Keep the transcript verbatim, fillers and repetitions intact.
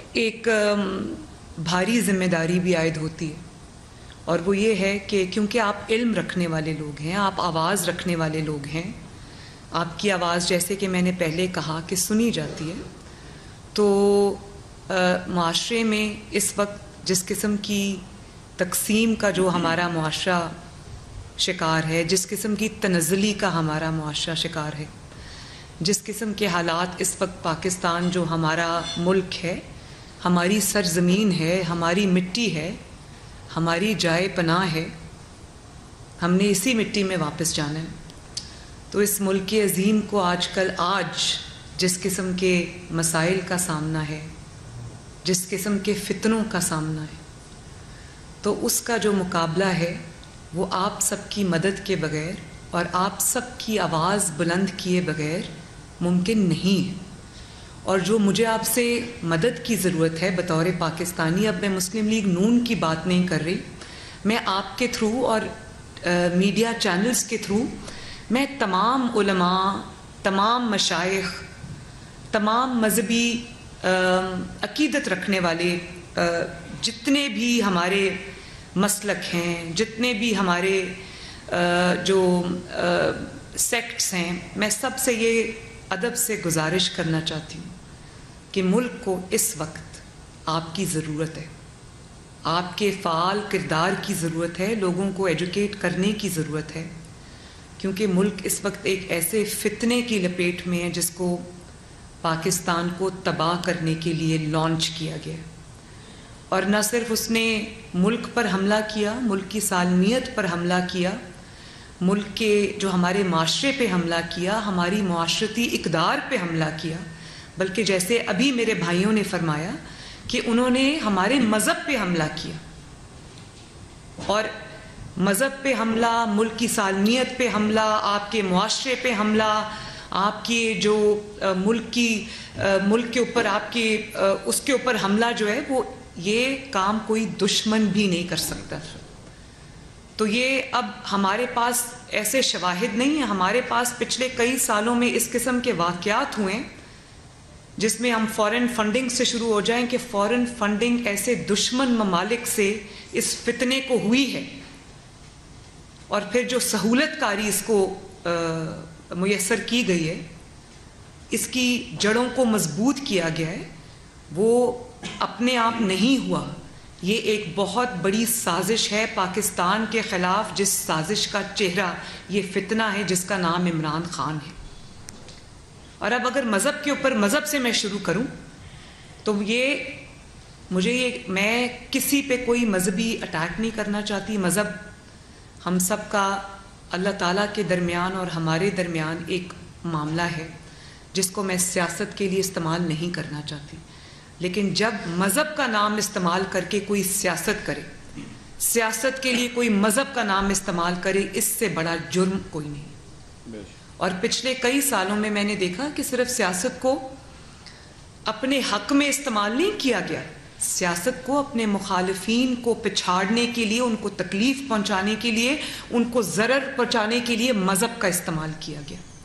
ایک بھاری ذمہ داری بھی عائد ہوتی ہے، اور وہ یہ ہے کہ کیونکہ آپ علم رکھنے والے لوگ ہیں، آپ آواز رکھنے والے لوگ ہیں، آپ کی آواز جیسے کہ میں نے پہلے کہا کہ سنی جاتی ہے، تو معاشرے میں اس وقت جس قسم کی تقسیم کا جو ہمارا معاشرہ شکار ہے، جس قسم کی تنزلی کا ہمارا معاشرہ شکار ہے، جس قسم کے حالات اس وقت پاکستان جو ہمارا ملک ہے، ہماری سرزمین ہے، ہماری مٹی ہے، ہماری جائے پناہ ہے، ہم نے اسی مٹی میں واپس جانا ہے، تو اس ملک عظیم کو آج کل آج جس قسم کے مسائل کا سامنا ہے، جس قسم کے فتنوں کا سامنا ہے، تو اس کا جو مقابلہ ہے وہ آپ سب کی مدد کے بغیر اور آپ سب کی آواز بلند کیے بغیر ممکن نہیں ہے۔ اور جو مجھے آپ سے مدد کی ضرورت ہے بطور پاکستانی، اب میں مسلم لیگ نون کی بات نہیں کر رہی، میں آپ کے تھرو اور میڈیا چینلز کے تھرو میں تمام علماء، تمام مشائخ، تمام مذہبی عقیدت رکھنے والے جتنے بھی ہمارے مسلک ہیں، جتنے بھی ہمارے جو سیکٹس ہیں، میں سب سے یہ ادب سے گزارش کرنا چاہتی ہوں کہ ملک کو اس وقت آپ کی ضرورت ہے، آپ کے فعال کردار کی ضرورت ہے، لوگوں کو ایجوکیٹ کرنے کی ضرورت ہے، کیونکہ ملک اس وقت ایک ایسے فتنے کی لپیٹ میں ہے جس کو پاکستان کو تباہ کرنے کے لیے لانچ کیا گیا، اور نہ صرف اس نے ملک پر حملہ کیا، ملک کی سالمیت پر حملہ کیا، ملک کے جو ہمارے معاشرے پہ حملہ کیا، ہماری معاشرتی اقدار پہ حملہ کیا، بلکہ جیسے ابھی میرے بھائیوں نے فرمایا کہ انہوں نے ہمارے مذہب پہ حملہ کیا، اور مذہب پہ حملہ، ملک کی سالمیت پہ حملہ، آپ کے معاشرے پہ حملہ، آپ کے جو ملک کی ملک کے اوپر آپ کے اس کے اوپر حملہ جو ہے، وہ یہ کام کوئی دشمن بھی نہیں کر سکتا۔ تو یہ اب ہمارے پاس ایسے شواہد نہیں ہیں، ہمارے پاس پچھلے کئی سالوں میں اس قسم کے واقعات ہوئے جس میں ہم فورن فنڈنگ سے شروع ہو جائیں کہ فورن فنڈنگ ایسے دشمن ممالک سے اس فتنے کو ہوئی ہے، اور پھر جو سہولت کاری اس کو میسر کی گئی ہے، اس کی جڑوں کو مضبوط کیا گیا ہے، وہ اپنے آپ نہیں ہوا، یہ ایک بہت بڑی سازش ہے پاکستان کے خلاف، جس سازش کا چہرہ یہ فتنہ ہے جس کا نام عمران خان ہے۔ اور اب اگر مذہب کے اوپر مذہب سے میں شروع کروں تو یہ مجھے یہ میں کسی پہ کوئی مذہبی اٹیک نہیں کرنا چاہتی، مذہب ہم سب کا اللہ تعالیٰ کے درمیان اور ہمارے درمیان ایک معاملہ ہے جس کو میں سیاست کے لیے استعمال نہیں کرنا چاہتی، لیکن جب مذہب کا نام استعمال کر کے کوئی سیاست کرے، سیاست کے لیے کوئی مذہب کا نام استعمال کرے، اس سے بڑا جرم کوئی نہیں۔ اور پچھلے کئی سالوں میں میں نے دیکھا کہ صرف سیاست کو اپنے حق میں استعمال نہیں کیا گیا، سیاست کو اپنے مخالفین کو پچھاڑنے کے لیے، ان کو تکلیف پہنچانے کے لیے، ان کو ضرر پہنچانے کے لیے مذہب کا استعمال کیا گیا۔